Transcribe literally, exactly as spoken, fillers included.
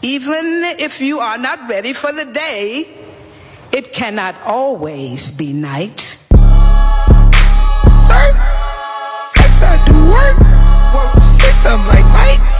Even if you are not ready for the day, it cannot always be night. Sir, flex I do work, work six I'm like Mike.